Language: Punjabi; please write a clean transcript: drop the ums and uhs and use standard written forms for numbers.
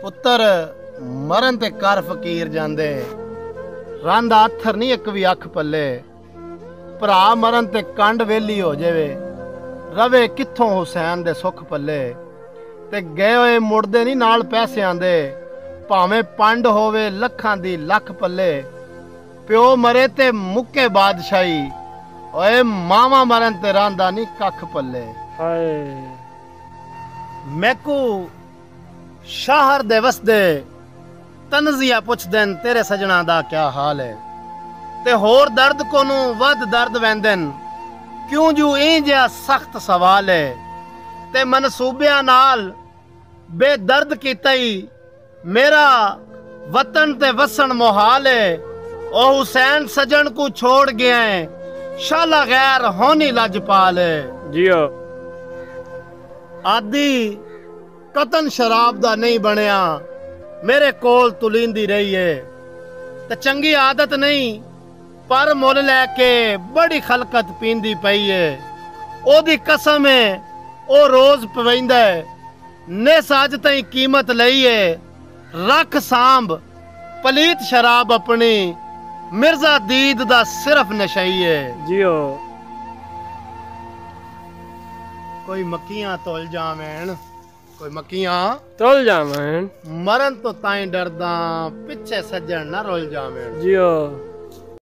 ਪੁੱਤਰ ਮਰਨ ਤੇ ਕਰ ਫਕੀਰ ਜਾਂਦੇ ਰੰਦਾ ਅੱਥਰ ਨਹੀਂ ਇੱਕ ਵੀ ਅੱਖ ਪੱਲੇ ਭਰਾ ਮਰਨ ਤੇ ਕੰਡ ਵੇਲੀ ਹੋ ਜਾਵੇ ਰਵੇ ਕਿੱਥੋਂ ਹੁਸੈਨ ਦੇ ਸੁੱਖ ਪੱਲੇ ਤੇ ਗਏ ਹੋਏ ਮੁੜਦੇ ਨਹੀਂ ਨਾਲ ਪੈਸਿਆਂ ਦੇ ਭਾਵੇਂ ਪੰਡ ਹੋਵੇ ਲੱਖਾਂ ਦੀ ਲੱਖ ਪੱਲੇ ਪਿਓ ਮਰੇ ਤੇ ਮੁੱਕੇ ਬਾਦਸ਼ਾਹੀ ਓਏ ਮਾਵਾ ਮਰਨ ਤੇ ਰਾਂਦਾ ਨਹੀਂ ਕੱਖ ਪੱਲੇ ਹਾਏ ਮੈਕੂ ਸ਼ਹਿਰ ਦੇ ਵਸਦੇ ਤਨਜ਼ੀਆ ਪੁੱਛਦੇ ਨੇ ਤੇਰੇ ਸਜਣਾ ਦਾ ਕਿਆ ਹਾਲ ਹੈ ਤੇ ਹੋਰ ਦਰਦ ਕੋਨੂੰ ਵੱਧ ਦਰਦ ਵੈਂਦਨ ਕਿਉਂ ਜੂ ਇੰਜਾ ਸਖਤ ਸਵਾਲ ਹੈ ਤੇ ਮਨਸੂਬਿਆਂ ਨਾਲ ਬੇਦਰਦ ਕੀਤਾ ਹੀ ਮੇਰਾ ਵਤਨ ਤੇ ਵਸਣ ਮੁਹਾਲ ਹੈ ਉਹ ਹੁਸੈਨ ਸਜਣ को छोड़ गया है शाला गैर होनी लजपाल है जियो आदि कतन शराब दा नहीं बनया मेरे कोल तुलिंदी रही है ते चंगी आदत नहीं पर मुल लैके बड़ी खलकत पींदी पई है ओदी कसम है ओ रोज पवैंदा है ने साज ताई कीमत लई है रख सांभ पलीत शराब अपनी मिर्जा दीद दा सिर्फ नशई है जियो कोई मक्कियां तोल जावेन कोई मक्कियां तोल जावेन मरण तो ताई डरदा पिछे सज्जन ना रोल जावेन जियो